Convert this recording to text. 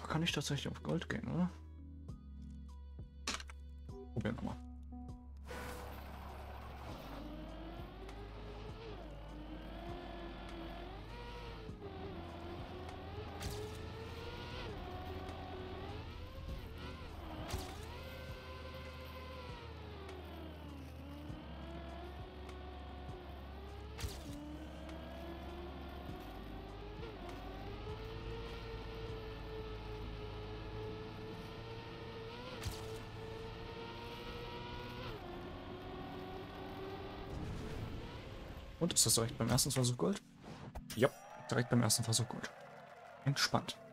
kann ich tatsächlich auf Gold gehen, oder? Probieren wir mal. Und ist das direkt beim ersten Versuch Gold? Ja, direkt beim ersten Versuch Gold. Entspannt.